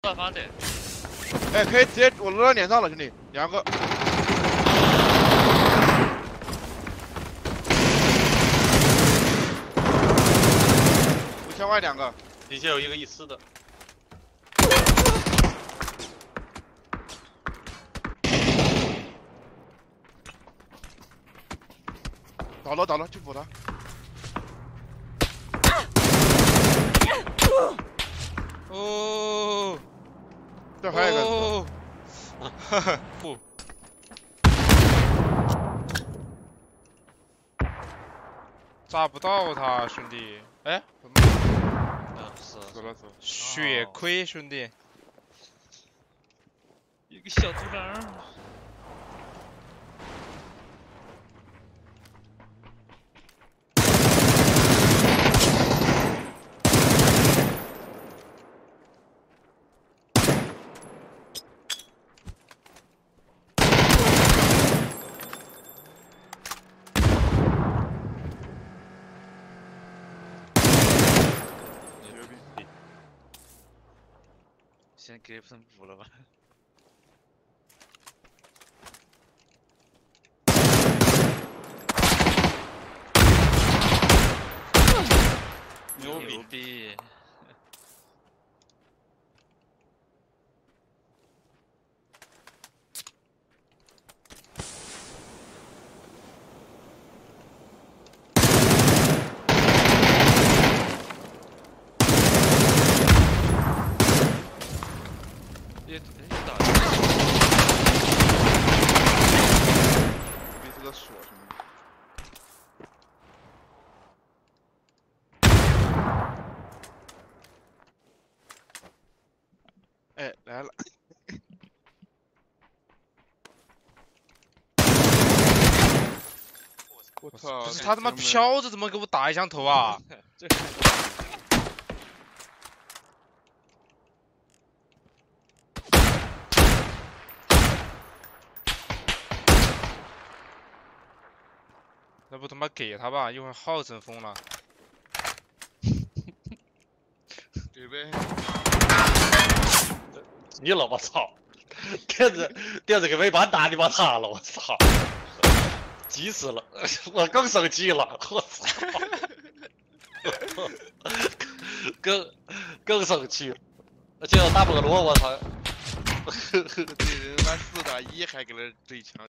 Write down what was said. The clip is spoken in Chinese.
爆发的。 哎，可以直接我楼到脸上了，兄弟，2个。5000外2个， 底下有一个1-4的。 倒了，去补他。 哦， 这还有一个。 哦，哈哈，不，炸不到他，兄弟。哎，怎么是走了。 血亏，兄弟。 一个小独狼。 先给分补了吧。牛逼！也打。 没这个锁，兄弟。哎，来了。我操！ 不是他他妈飘着怎么给我打一枪头啊？那不他妈给他吧，一会儿号整疯了。 给呗。 急了，我操！电子给尾板打你妈他了，我操！急死了，我更生气了，我操！更生气了，见到大菠萝，我操！ 这人他4打1还给他对枪。